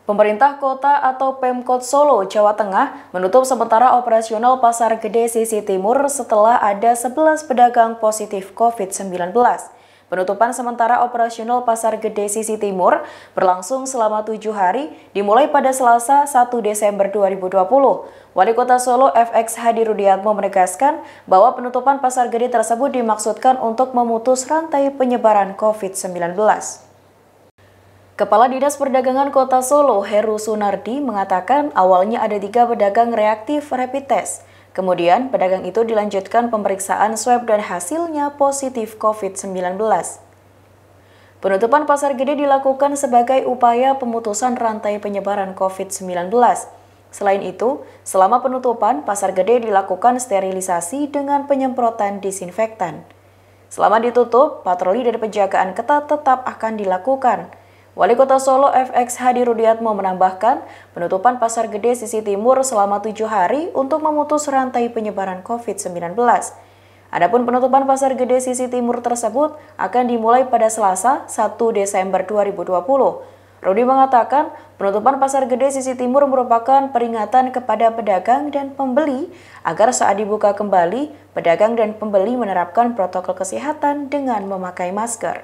Pemerintah Kota atau Pemkot Solo, Jawa Tengah menutup sementara operasional Pasar Gede Sisi Timur setelah ada 11 pedagang positif COVID-19. Penutupan sementara operasional Pasar Gede Sisi Timur berlangsung selama 7 hari dimulai pada Selasa 1 Desember 2020. Wali Kota Solo FX Hadi Rudiatmo menegaskan bahwa penutupan Pasar Gede tersebut dimaksudkan untuk memutus rantai penyebaran COVID-19. Kepala Dinas Perdagangan Kota Solo, Heru Sunardi, mengatakan awalnya ada 3 pedagang reaktif rapid test. Kemudian, pedagang itu dilanjutkan pemeriksaan swab dan hasilnya positif COVID-19. Penutupan Pasar Gede dilakukan sebagai upaya pemutusan rantai penyebaran COVID-19. Selain itu, selama penutupan, Pasar Gede dilakukan sterilisasi dengan penyemprotan disinfektan. Selama ditutup, patroli dan penjagaan ketat tetap akan dilakukan. Wali Kota Solo FX Hadi Rudiatmo menambahkan penutupan Pasar Gede Sisi Timur selama 7 hari untuk memutus rantai penyebaran COVID-19. Adapun penutupan Pasar Gede Sisi Timur tersebut akan dimulai pada Selasa 1 Desember 2020. Rudi mengatakan penutupan Pasar Gede Sisi Timur merupakan peringatan kepada pedagang dan pembeli agar saat dibuka kembali, pedagang dan pembeli menerapkan protokol kesehatan dengan memakai masker.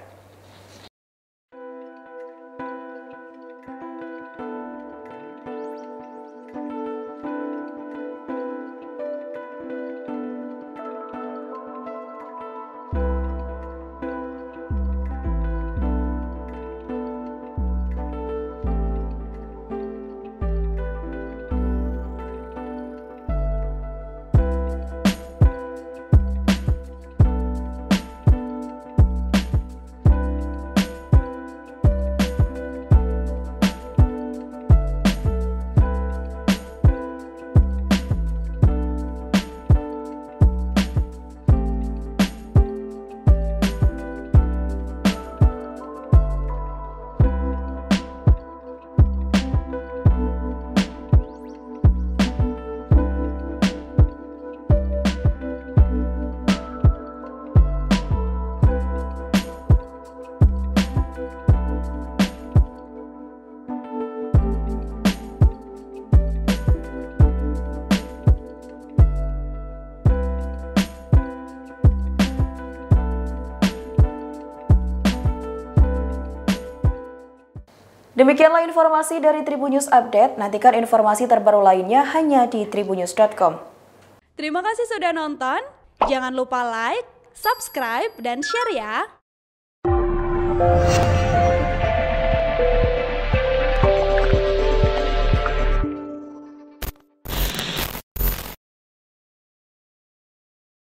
Demikianlah informasi dari Tribunnews Update. Nantikan informasi terbaru lainnya hanya di tribunnews.com. Terima kasih sudah nonton. Jangan lupa like, subscribe, dan share ya.